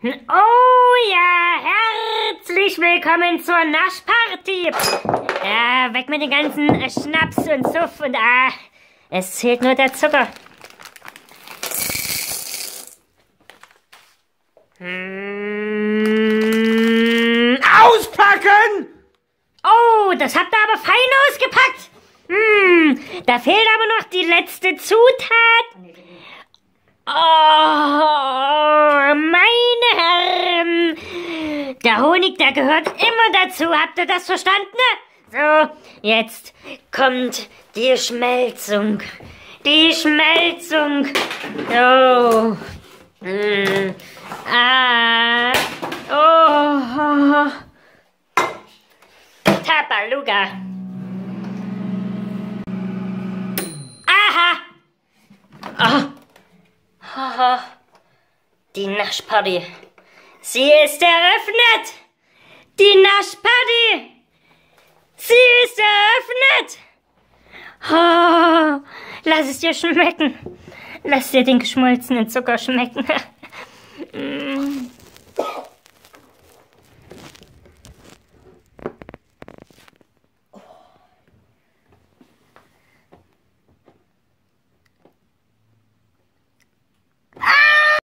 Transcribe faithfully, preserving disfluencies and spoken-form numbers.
Oh ja, herzlich willkommen zur Naschparty. Ja, weg mit den ganzen äh, Schnaps und Suff und ah, es zählt nur der Zucker. Hm, auspacken! Oh, das habt ihr aber fein ausgepackt. Hm, da fehlt aber noch die letzte Zutat. Oh, meine Herren. Der Honig, der gehört immer dazu. Habt ihr das verstanden? So, jetzt kommt die Schmelzung. Die Schmelzung. So. Hm. Ah. Oh. Tabaluga. Aha. Oh. Oh. Die Naschparty. Sie ist eröffnet. Die Naschparty. Sie ist eröffnet. Oh. Lass es dir schmecken. Lass dir den geschmolzenen Zucker schmecken.